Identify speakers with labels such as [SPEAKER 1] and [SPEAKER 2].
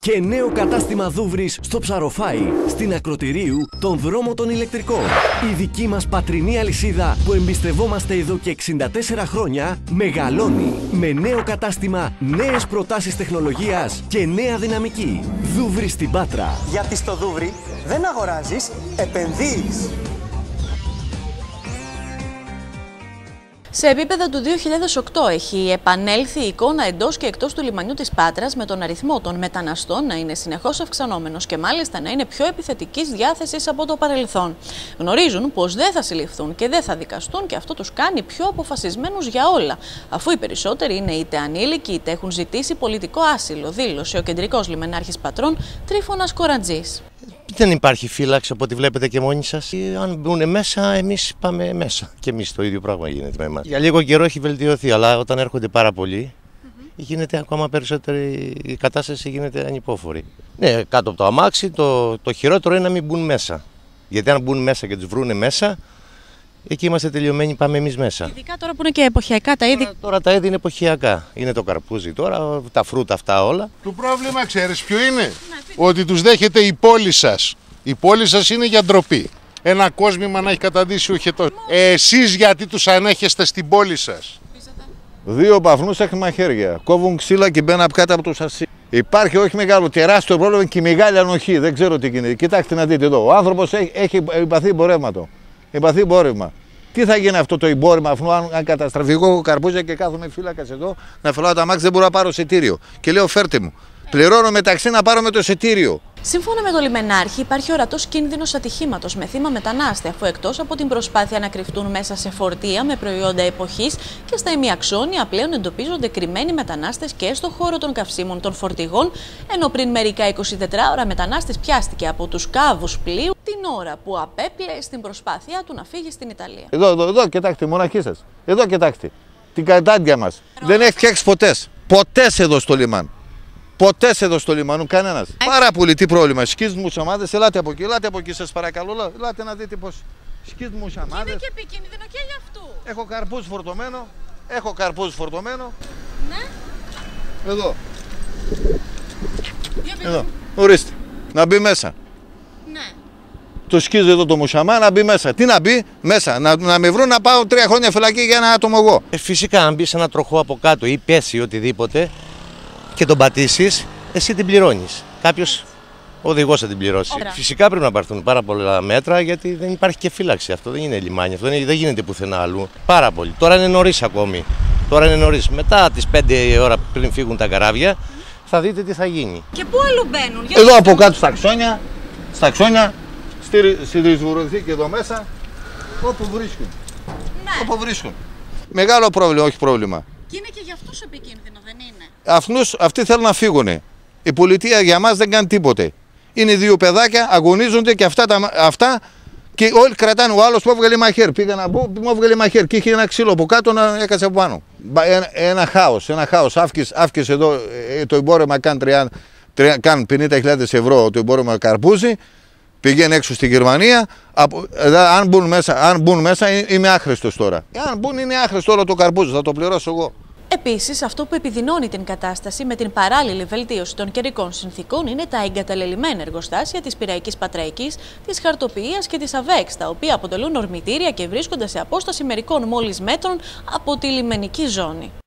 [SPEAKER 1] Και νέο κατάστημα Δούβρης στο Ψαροφάι, στην Ακροτηρίου, τον δρόμο των ηλεκτρικών. Η δική μας πατρινή αλυσίδα που εμπιστευόμαστε εδώ και 64 χρόνια μεγαλώνει με νέο κατάστημα, νέες προτάσεις τεχνολογίας και νέα δυναμική. Δούβρη στην Πάτρα.
[SPEAKER 2] Γιατί στο Δούβρη δεν αγοράζεις, επενδύεις.
[SPEAKER 3] Σε επίπεδα του 2008 έχει επανέλθει η εικόνα εντός και εκτός του λιμανιού της Πάτρας, με τον αριθμό των μεταναστών να είναι συνεχώς αυξανόμενος και μάλιστα να είναι πιο επιθετικής διάθεσης από το παρελθόν. Γνωρίζουν πως δεν θα συλληφθούν και δεν θα δικαστούν και αυτό τους κάνει πιο αποφασισμένους για όλα, αφού οι περισσότεροι είναι είτε ανήλικοι είτε έχουν ζητήσει πολιτικό άσυλο, δήλωσε ο κεντρικός λιμενάρχης Πατρών Τρίφωνας Κοραντζής.
[SPEAKER 4] Δεν υπάρχει φύλαξη από ό,τι βλέπετε και μόνοι σας. Αν μπουν μέσα, εμείς πάμε μέσα. Και εμείς το ίδιο πράγμα γίνεται με εμάς. Για λίγο καιρό έχει βελτιωθεί, αλλά όταν έρχονται πάρα πολλοί, γίνεται ακόμα περισσότερη, η κατάσταση γίνεται ανυπόφορη. Ναι, κάτω από το αμάξι, το χειρότερο είναι να μην μπουν μέσα. Γιατί αν μπουν μέσα και τους βρούνε μέσα, εκεί είμαστε τελειωμένοι, πάμε εμείς μέσα.
[SPEAKER 3] Ειδικά τώρα που είναι και εποχιακά τα είδη.
[SPEAKER 4] Τώρα τα είδη είναι εποχιακά. Είναι το καρπούζι τώρα, τα φρούτα αυτά όλα.
[SPEAKER 5] Το πρόβλημα ξέρεις ποιο είναι? Ότι τους δέχεται η πόλη σας. Η πόλη σας είναι για ντροπή. Ένα κόσμημα να έχει καταντήσει ο χετός. Εσείς γιατί τους ανέχεστε στην πόλη σας?
[SPEAKER 6] Δύο παφνούς έχει μαχαίρια. Κόβουν ξύλα και μπαίνουν κάτω από το σασί. Υπάρχει όχι μεγάλο, τεράστιο πρόβλημα και μεγάλη ανοχή. Δεν ξέρω τι γίνεται. Κοιτάξτε να δείτε εδώ. Ο άνθρωπος έχει υπαθεί εμπορεύματο. Υπαθεί εμπόρευμα. Τι θα γίνει αυτό το εμπόρευμα, αφού αν καταστραφεί? Εγώ έχω καρπούζια και κάθομαι φύλακας εδώ να φυλάω τα μάξι, δεν μπορώ να πάρω εισιτήριο. Και λέω φέρτε μου. Πληρώνω μεταξύ να πάρω με το εισιτήριο.
[SPEAKER 3] Σύμφωνα με τον λιμενάρχη, υπάρχει ορατός κίνδυνος ατυχήματος με θύμα μετανάστη, αφού εκτός από την προσπάθεια να κρυφτούν μέσα σε φορτία με προϊόντα εποχής και στα ημιαξόνια πλέον εντοπίζονται κρυμμένοι μετανάστες και στο χώρο των καυσίμων των φορτηγών, ενώ πριν μερικά 24 ώρα μετανάστης πιάστηκε από τους κάβους πλοίου την ώρα που απέπλεε στην προσπάθειά του να φύγει στην Ιταλία.
[SPEAKER 6] Εδώ, κοιτάξτε, μοναχή σας. Εδώ, κοιτάξτε. Την κατάντια μας. Δεν έχει φτιάξει ποτέ. Ποτέ εδώ στο λιμάνι. Ποτέ εδώ στο λιμάνι, κανένας. Πάρα πολύ, τι πρόβλημα. Σκίζουν σαμάδες, ελάτε από εκεί, σας παρακαλώ. Ελάτε να δείτε πώς σκίζουν σαμάδες.
[SPEAKER 3] Είναι και επικίνδυνο και για αυτού.
[SPEAKER 6] Έχω καρπούζι φορτωμένο.
[SPEAKER 3] Ναι.
[SPEAKER 6] Εδώ. Εδώ. Ορίστε. Να μπει μέσα.
[SPEAKER 3] Ναι.
[SPEAKER 6] Το σκίζει εδώ το μουσαμά να μπει μέσα. Τι να μπει μέσα? Να με βρουν να πάω 3 χρόνια φυλακή για ένα άτομο εγώ.
[SPEAKER 4] Φυσικά, αν μπει σε ένα τροχό από κάτω ή πέσει οτιδήποτε και τον πατήσεις, εσύ την πληρώνεις. Κάποιος οδηγός θα την πληρώσει. Φυσικά πρέπει να πάρθουν πάρα πολλά μέτρα, γιατί δεν υπάρχει και φύλαξη. Αυτό δεν είναι λιμάνι, αυτό δεν γίνεται πουθενά αλλού. Πάρα πολύ. Τώρα είναι νωρίς ακόμη. Μετά τις 5 ώρα πριν φύγουν τα καράβια, θα δείτε τι θα γίνει.
[SPEAKER 3] Και πού αλλού μπαίνουν?
[SPEAKER 6] Εδώ από κάτω στα ξόνια, στη Ρισβουροθήκη εδώ μέσα, όπου βρίσκουν.
[SPEAKER 3] Ναι.
[SPEAKER 6] Όπου βρίσκουν. Μεγάλο πρόβλημα, όχι πρόβλημα.
[SPEAKER 3] Και είναι και για αυτούς επικίνδυνο, δεν είναι?
[SPEAKER 6] Αυτοί θέλουν να φύγουν. Η πολιτεία για μας δεν κάνει τίποτε. Είναι δύο παιδάκια, αγωνίζονται και αυτά και όλοι κρατάνε. Ο άλλος που έβγαλε μαχαίρ. Πήγα να μπω, μου έβγαλε μαχαίρ και είχε ένα ξύλο από κάτω να έκατσε από πάνω. Ένα χάος. Αύξησε εδώ το εμπόρευμα, κάνει 50.000 ευρώ το εμπόρευμα καρπούζι. Πηγαίνει έξω στη Γερμανία. Αν μπουν μέσα είμαι άχρηστος τώρα. Αν μπουν είναι άχρηστο όλο το καρπούζι, θα το πληρώσω εγώ.
[SPEAKER 3] Επίσης, αυτό που επιδεινώνει την κατάσταση με την παράλληλη βελτίωση των καιρικών συνθήκων είναι τα εγκαταλελειμμένα εργοστάσια της Πειραϊκής Πατραϊκής, της Χαρτοποιίας και της ΑΒΕΞ, τα οποία αποτελούν ορμητήρια και βρίσκονται σε απόσταση μερικών μόλις μέτρων από τη λιμενική ζώνη.